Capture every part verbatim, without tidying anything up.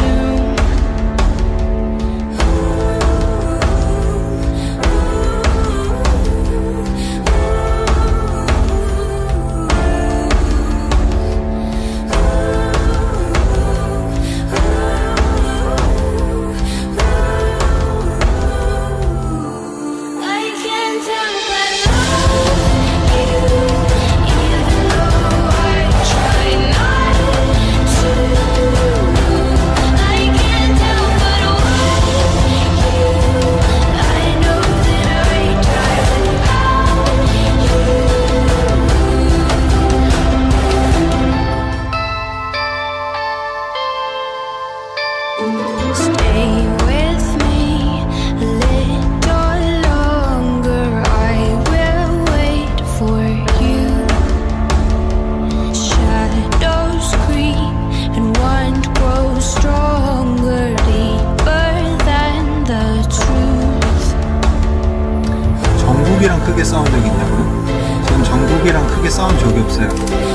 정국이랑 크게 싸운 적이 있냐고요? 전 정국이랑 크게 싸운 적이 없어요.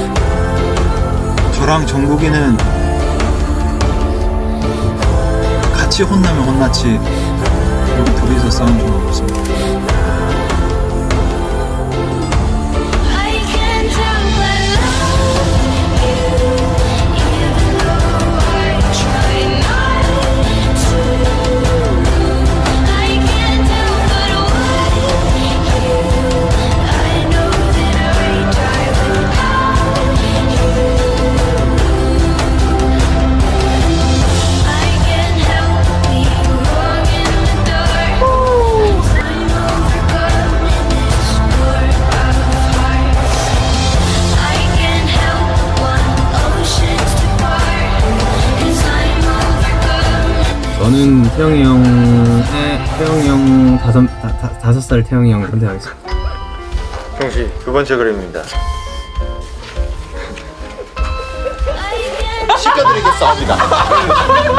저랑 정국이는 같이 혼나면 혼났지 여기 둘이서 싸운 적은 없습니다. 저는 태영이 형의 태영이 형 다섯 다, 다, 다섯 살 태영이 형을 선택하겠습니다. 형씨 두 번째 그림입니다. 시켜드리겠습니다.